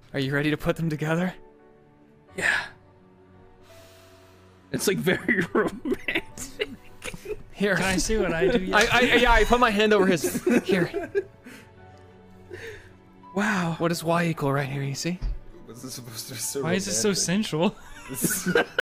Are you ready to put them together? Yeah. It's like very romantic. Here. Can I see what I do? Yeah, I put my hand over his. Here. Wow. What does Y equal right here, you see? Was this supposed to be so Why is it so romantic? sensual?